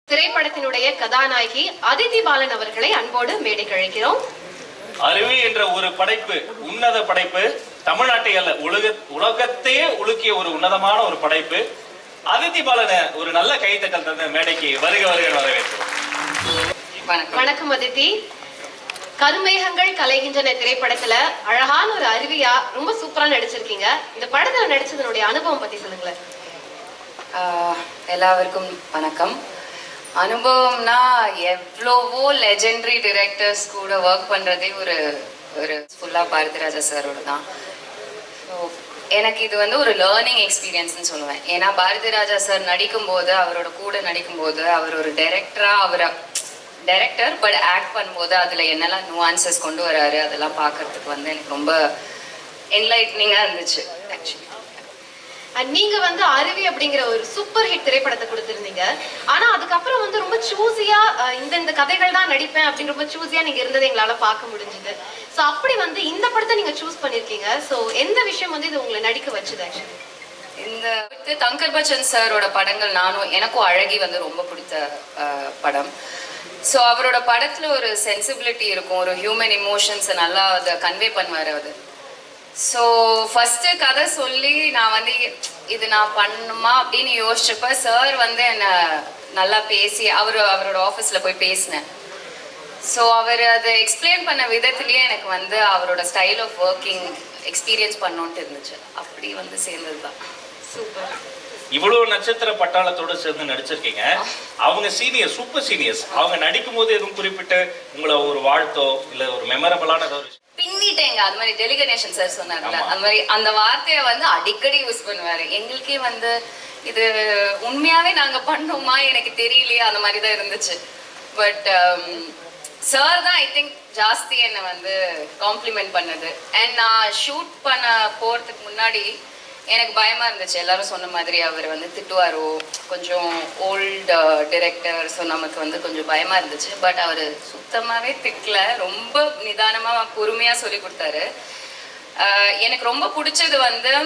திரைப்படத்தினுடைய கதாநாயகி அதிதி பாலன் அவர்களை அன்போடு மேடைக்கு அழைக்கிறோம். அருவி என்ற ஒரு படைப்பு, உன்னத படைப்பு, தமிழ்நாட்டை அல்ல உலகத்தையே உலுக்கிய ஒரு உன்னதமான ஒரு படைப்பு. அதிதி பாலனை ஒரு நல்ல கைத்தட்டல் தந்த மேடைக்கு வருக வருக வரவேற்கிறோம். வணக்கம் அதிதி. கருமேகங்கள் கலைகின்றன திரைப்படத்துல அழகான ஒரு அருவியா ரொம்ப சூப்பரா நடிச்சிருக்கீங்க. இந்த படத்துல நடிச்சதனுடைய அனுபவம் பத்தி சொல்லுங்களேன். எல்லாருக்கும் வணக்கம். அனுபவம்னா எவ்வளவோ லெஜெண்டரி டிரெக்டர்ஸ் கூட ஒர்க் பண்ணுறதே ஒரு ஃபுல்லாக பாரதிராஜா சாரோட தான். ஸோ எனக்கு இது ஒரு லேர்னிங் எக்ஸ்பீரியன்ஸ்னு சொல்லுவேன். ஏன்னா பாரதிராஜா சார் நடிக்கும்போது, அவரோட கூட நடிக்கும்போது, அவர் ஒரு டைரக்டர் பட் ஆக்ட் பண்ணும்போது அதில் என்னெல்லாம் நுவான்சஸ் கொண்டு வராரு அதெல்லாம் பார்க்கறதுக்கு எனக்கு ரொம்ப என்லைட்னிங்காக இருந்துச்சு ஆக்சுவலி. நீங்க அருவி அப்படிங்கிற ஒரு சூப்பர் ஹிட் திரைப்படத்தை கொடுத்திருந்தீங்க. ஆனா அதுக்கப்புறம் ரொம்ப சூஸியா இந்த கதைகள் தான் நடிப்பேன் அப்படின்னு ரொம்ப சூஸியா நீங்க இருந்ததை எங்களால பார்க்க முடிஞ்சது. சோ அப்படி இந்த படத்தை நீங்க சூஸ் பண்ணிருக்கீங்க. சோ எந்த விஷயம் இது உங்களை நடிக்க வச்சது? ஆக்சுவலி இந்த தங்கர் பச்சன் சாரோட படங்கள் எனக்கும் அழகி ரொம்ப பிடித்த படம். ஸோ அவரோட படத்துல ஒரு சென்சிபிலிட்டி இருக்கும், ஒரு ஹியூமன் இமோஷன்ஸை நல்லா அதை கன்வே பண்ணுவார் அவர். ஸோ ஃபஸ்ட்டு கதை சொல்லி நான் இது நான் பண்ணுமா அப்படின்னு யோசிச்சப்ப சார் என்னை நல்லா பேசி அவரோட ஆஃபீஸில் போய் பேசினேன். ஸோ அவர் அதை எக்ஸ்பிளைன் பண்ண விதத்துலேயே எனக்கு அவரோட ஸ்டைல் ஆஃப் ஒர்க்கிங் எக்ஸ்பீரியன்ஸ் பண்ணோன்ட்டு இருந்துச்சு. அப்படி சேர்ந்தது தான். சூப்பர். இவ்வளவு நட்சத்திர பட்டாளத்தோட சேர்ந்து நடிச்சிருக்கீங்க. அவங்க சீனியர், சூப்பர் சீனியர்ஸ். அவங்க நடிக்கும் போது எதுவும் குறிப்பிட்டு உங்களை ஒரு வாழ்த்தோ இல்ல ஒரு மெமரபிளான பின்னிட்டேங்க. அது மாதிரி டெலிகனேஷன் சார் சொன்னார்ல, அது மாதிரி அந்த வார்த்தையை அடிக்கடி யூஸ் பண்ணுவாரு. எங்களுக்கே இது உண்மையாவே நாங்க பண்ணோமா எனக்கு தெரியலையே, அந்த மாதிரி தான் இருந்துச்சு. பட் சார் தான் ஐ திங்க் ஜாஸ்தி என்னை காம்ப்ளிமெண்ட் பண்ணது. அண்ட் நான் ஷூட் பண்ண போறதுக்கு முன்னாடி எனக்கு பயமா இருந்துச்சு. எல்லாரும் சொன்ன மாதிரி அவர் திட்டுவாரோ, கொஞ்சம் ஓல்டு டிரெக்டர், ஸோ நமக்கு கொஞ்சம் பயமா இருந்துச்சு. பட் அவர் சுத்தமாவே திட்டல, ரொம்ப நிதானமா பொறுமையா சொல்லி கொடுத்தாரு. எனக்கு ரொம்ப பிடிச்சது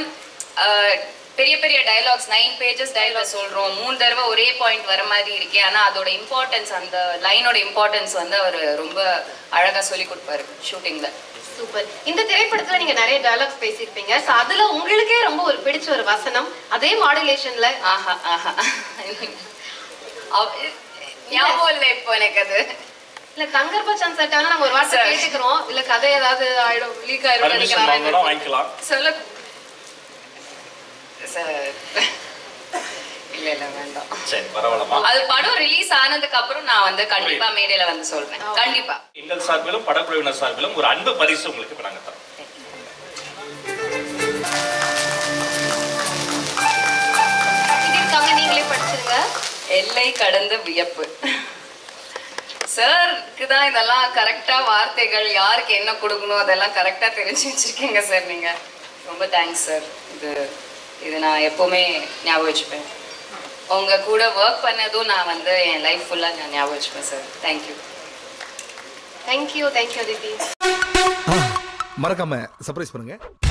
பெரிய பெரிய டைலாக்ஸ், 9 pages டைலாக் சொல்றோம், 3 தடவை ஒரே பாயிண்ட் வர மாதிரி இருக்கே, ஆனா அதோட இம்பார்ட்டன்ஸ், அந்த லைனோட இம்பார்ட்டன்ஸ் அவர் ரொம்ப அழகா சொல்லி கொடுப்பாரு ஷூட்டிங்ல. சூப்பர். இந்த திரைப்படத்துல நீங்க நிறைய டயலாக்ஸ் பேசியிருப்பீங்க. சோ அதுல உங்களுக்கே ரொம்ப ஒரு பிடிச்ச ஒரு வசனம், அதே மாடுலேஷன்ல ஞாபகம் இல்ல இப்போ எனக்கு. அது இல்ல தங்கர் பச்சன் சட்டான நாங்க ஒரு வார்த்தை கேட்டுக்கிறோம். இல்ல கதை ஏதாவது ஆயிடும், லீக் ஆயிடும் நினைக்கிறேன். சொல்ல இல்ல இல்ல வேண்டாம். சரி பரவாயில்லைமா. அது படம் ரிலீஸ் ஆனதுக்கு அப்புறம் நான் கண்டிப்பா மேடையில சொல்றேன். கண்டிப்பா எங்கள் சார்பிலும் படக்குழுவினர் சார்பிலும் ஒரு அன்பு பரிசு உங்களுக்கு நாங்க தரோம். நீங்களே படிச்சிருங்க. எல்லை கடந்த வியப்பு. சாருக்கு தான் இதெல்லாம் கரெக்டா வார்த்தைகள், யாருக்கு என்ன கொடுக்கணும் அதெல்லாம் கரெக்டா தெரிஞ்சு வச்சிருக்கீங்க சார். நீங்க ரொம்ப தேங்க்ஸ் சார். இது நான் எப்பவுமே ஞாபகம் வச்சுப்பேன். உங்க கூட ஒர்க் பண்ணதும் நான் என் லைஃப் ஃபுல்லா நான் ஞாபகம் வச்சுப்பேன் சார். தேங்க்யூ. தேங்க்யூ அதிதி. மறக்காம சர்ப்ரைஸ் பண்ணுங்க.